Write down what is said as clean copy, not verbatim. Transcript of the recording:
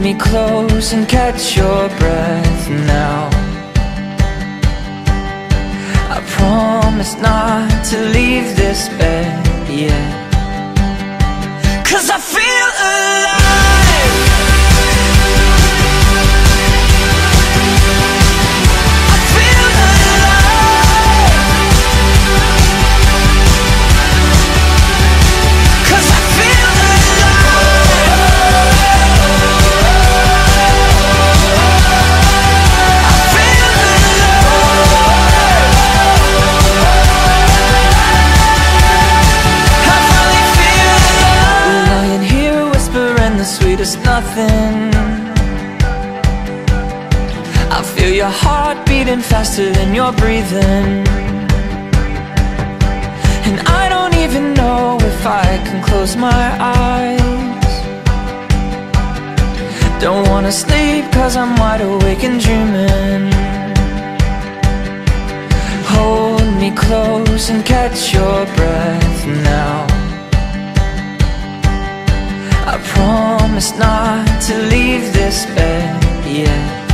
me close and catch your breath now. I promise not to leave this bed yet, 'cause I feel alive. I feel alive, 'cause I feel sweetest nothing. I feel your heart beating faster than you're breathing, and I don't even know if I can close my eyes. Don't wanna sleep 'cause I'm wide awake and dreaming. Hold me close and catch your breath now. I promise not to leave this bed yet.